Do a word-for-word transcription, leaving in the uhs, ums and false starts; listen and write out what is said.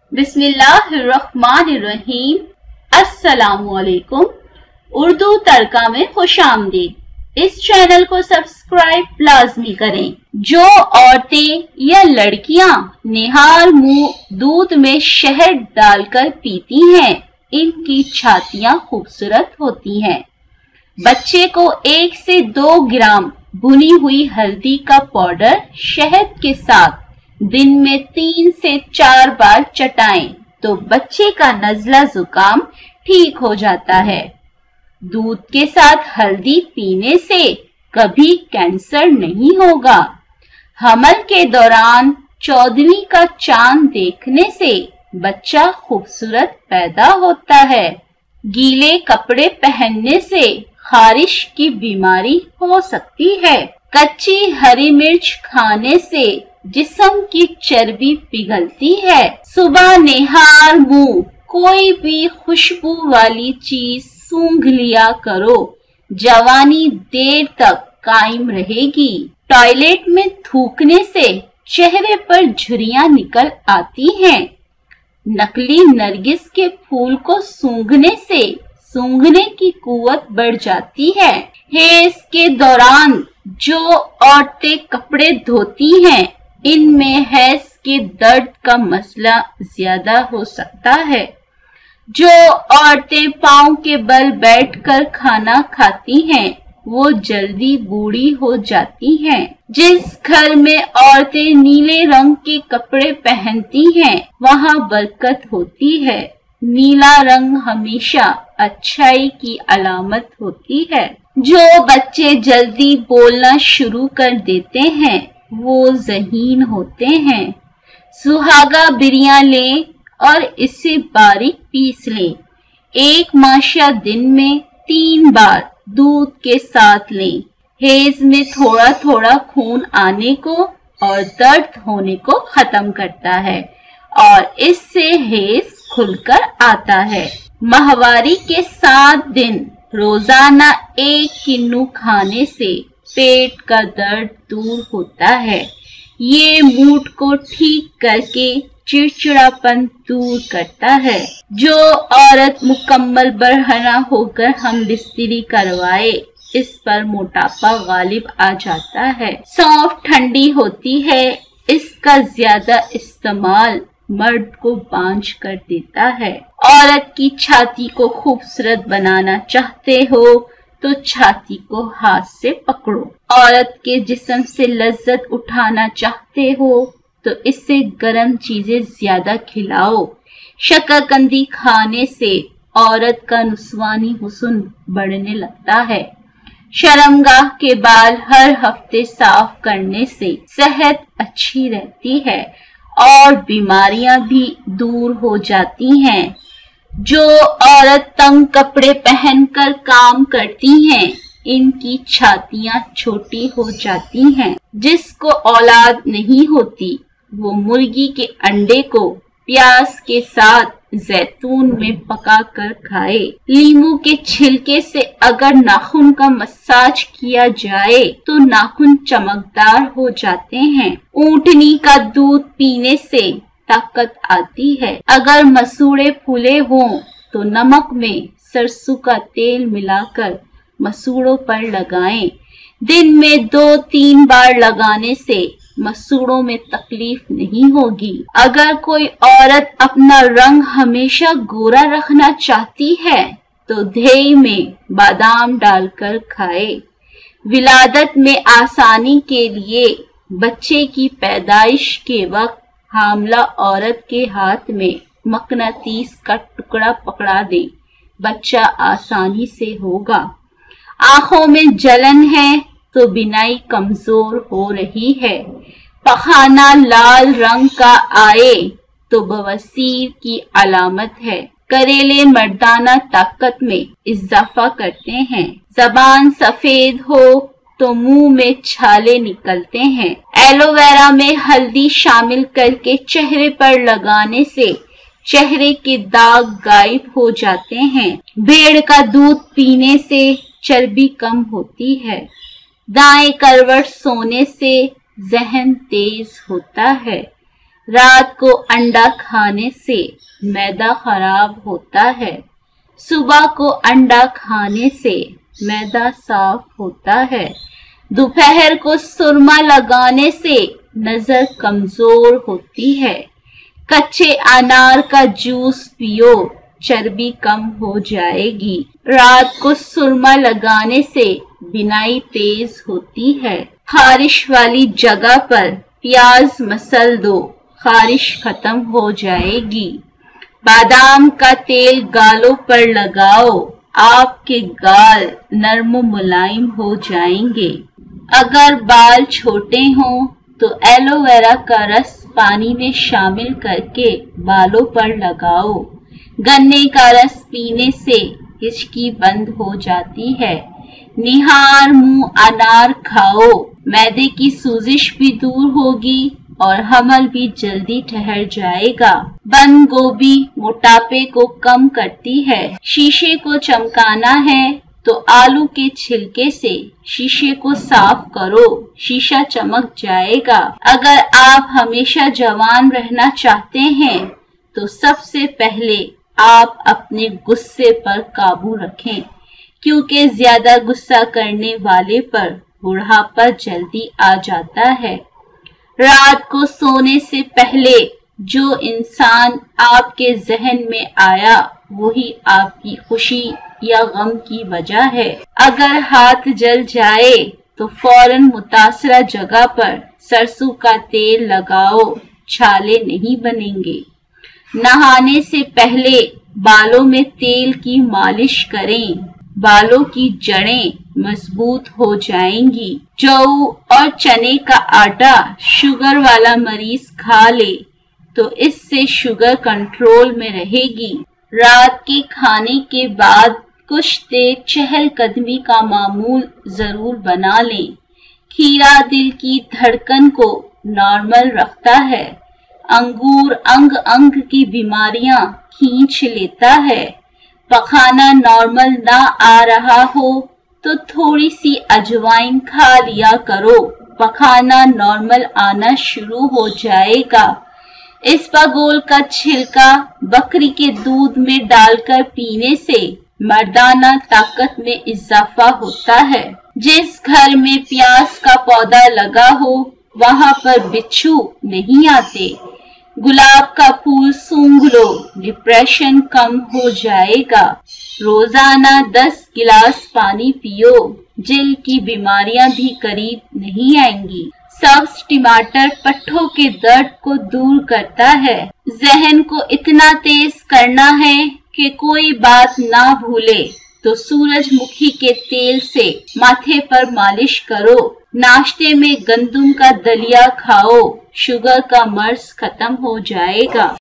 बिस्मिल्लाहिर्रहमानिर्रहीम। अस्सलामुअलैकुम। उर्दू तड़का में खुश आमदीद। इस चैनल को सब्सक्राइब लाजमी करें। जो औरतें या लड़कियां निहार मुंह दूध में शहद डालकर पीती हैं, इनकी छातियां खूबसूरत होती हैं। बच्चे को एक से दो ग्राम भुनी हुई हल्दी का पाउडर शहद के साथ दिन में तीन से चार बार चटाएं तो बच्चे का नज़ला जुकाम ठीक हो जाता है। दूध के साथ हल्दी पीने से कभी कैंसर नहीं होगा। हमल के दौरान चौदहवीं का चांद देखने से बच्चा खूबसूरत पैदा होता है। गीले कपड़े पहनने से खारिश की बीमारी हो सकती है। कच्ची हरी मिर्च खाने से जिस्म की चर्बी पिघलती है। सुबह निहार मुंह कोई भी खुशबू वाली चीज सूंघ लिया करो, जवानी देर तक कायम रहेगी। टॉयलेट में थूकने से चेहरे पर झुर्रियां निकल आती हैं। नकली नरगिस के फूल को सूंघने से सूंघने की कुव्वत बढ़ जाती है। हैज के दौरान जो औरतें कपड़े धोती हैं, इनमें हैज के दर्द का मसला ज्यादा हो सकता है। जो औरतें पांव के बल बैठकर खाना खाती हैं, वो जल्दी बूढ़ी हो जाती हैं। जिस घर में औरतें नीले रंग के कपड़े पहनती हैं, वहां बरकत होती है। नीला रंग हमेशा अच्छाई की अलामत होती है। जो बच्चे जल्दी बोलना शुरू कर देते हैं, वो ज़हीन होते हैं। सुहागा बिरियां लें और इसे बारीक पीस लें। एक माशा दिन में तीन बार दूध के साथ लें। हैज में थोड़ा थोड़ा खून आने को और दर्द होने को खत्म करता है और इससे हैज खुलकर आता है। माहवारी के सात दिन रोजाना एक किन्नू खाने से पेट का दर्द दूर होता है। ये मूड को ठीक करके चिड़चिड़ापन दूर करता है। जो औरत मुकम्मल बरहना होकर हम बिस्तरी करवाए, इस पर मोटापा गालिब आ जाता है। सौंफ ठंडी होती है, इसका ज्यादा इस्तेमाल मर्द को बांझ कर देता है। औरत की छाती को खूबसूरत बनाना चाहते हो तो छाती को हाथ से पकड़ो। औरत के जिस्म से लज्जत उठाना चाहते हो तो इससे गर्म चीजें ज्यादा खिलाओ। शकरकंदी खाने से औरत का नुस्वानी हुस्न बढ़ने लगता है। शर्मगाह के बाल हर हफ्ते साफ करने से सेहत अच्छी रहती है और बीमारियां भी दूर हो जाती हैं। जो औरत तंग कपड़े पहनकर काम करती हैं, इनकी छातियां छोटी हो जाती हैं। जिसको औलाद नहीं होती, वो मुर्गी के अंडे को प्याज के साथ जैतून में पका कर खाए। लींबू के छिलके से अगर नाखून का मसाज किया जाए तो नाखून चमकदार हो जाते हैं। ऊंटनी का दूध पीने से ताकत आती है। अगर मसूड़े फूले हों तो नमक में सरसों का तेल मिलाकर मसूड़ों पर लगाएं। दिन में दो तीन बार लगाने से मसूड़ों में तकलीफ नहीं होगी। अगर कोई औरत अपना रंग हमेशा गोरा रखना चाहती है तो दही में बादाम डालकर खाए। विलादत में आसानी के लिए बच्चे की पैदाइश के वक्त हामला औरत के हाथ में मकनातीस का टुकड़ा पकड़ा दे, बच्चा आसानी से होगा। आंखों में जलन है तो बिनाई कमजोर हो रही है। पखाना लाल रंग का आए तो बवासीर की अलामत है। करेले मर्दाना ताकत में इजाफा करते हैं। जबान सफेद हो तो मुंह में छाले निकलते हैं। एलोवेरा में हल्दी शामिल करके चेहरे पर लगाने से चेहरे के दाग गायब हो जाते हैं। भेड़ का दूध पीने से चर्बी कम होती है। दाएं करवट सोने से जहन तेज होता है। رات کو انڈا کھانے سے معدہ خراب ہوتا ہے، صبح کو انڈا کھانے سے معدہ صاف ہوتا ہے، دوپہر کو سرما لگانے سے نظر کمزور ہوتی ہے، کچے انار کا جوس پیو چربی کم ہو جائے گی، رات کو سرما لگانے سے بینائی تیز ہوتی ہے، خارش والی جگہ پر پیاز مسل دو خارش ختم ہو جائے گی، بادام کا تیل گالوں پر لگاؤ آپ کے گال نرم و ملائم ہو جائیں گے، اگر بال چھوٹے ہوں تو ایلو ویرا کا رس پانی میں شامل کر کے بالوں پر لگاؤ، گنے کا رس پینے سے ہچکی بند ہو جاتی ہے، نہار منہ انار کھاؤ، معدے کی سوزش بھی دور ہوگی اور حمل بھی جلدی ٹھہر جائے گا، بند گوبھی موٹاپے کو کم کرتی ہے، شیشے کو چمکانا ہے تو آلو کے چھلکے سے شیشے کو صاف کرو، شیشہ چمک جائے گا، اگر آپ ہمیشہ جوان رہنا چاہتے ہیں تو سب سے پہلے آپ اپنے غصے پر قابو رکھیں، کیونکہ زیادہ غصہ کرنے والے پر بڑھاپا جلدی آ جاتا ہے، رات کو سونے سے پہلے جو انسان آپ کے ذہن میں آیا وہی آپ کی خوشی یا غم کی وجہ ہے، اگر ہاتھ جل جائے تو فوراً متاثرہ جگہ پر سرسوں کا تیل لگاؤ، چھالے نہیں بنیں گے، نہانے سے پہلے بالوں میں تیل کی مالش کریں، بالوں کی جڑیں مضبوط ہو جائیں گی، جو اور چنے کا آٹا شوگر والا مریض کھا لے تو اس سے شوگر کنٹرول میں رہے گی، رات کے کھانے کے بعد کچھ دیر چہل قدمی کا معمول ضرور بنا لیں، کھیرا دل کی دھڑکن کو نارمل رکھتا ہے، انگور انگ انگ کی بیماریاں کھینچ لیتا ہے، پخانہ نارمل نہ آ رہا ہو تو تھوڑی سی اجوائن کھا لیا کرو، پخانہ نارمل آنا شروع ہو جائے گا، اسپاگول کا چھلکا بکری کے دودھ میں ڈال کر پینے سے مردانہ طاقت میں اضافہ ہوتا ہے، جس گھر میں پیاز کا پودا لگا ہو وہاں پر بچھو نہیں آتے، گلاب کا پھول سونگھ لو ڈپریشن کم ہو جائے گا، روزانہ دس گلاس پانی پیو جلد کی بیماریاں بھی قریب نہیں آئیں گی، سبز ٹماٹر پٹھوں کے درد کو دور کرتا ہے، ذہن کو اتنا تیز کرنا ہے کہ کوئی بات نہ بھولے تو سورج مکھی کے تیل سے ماتھے پر مالش کرو، ناشتے میں گندم کا دلیا کھاؤ، شوگر کا مرض ختم ہو جائے گا۔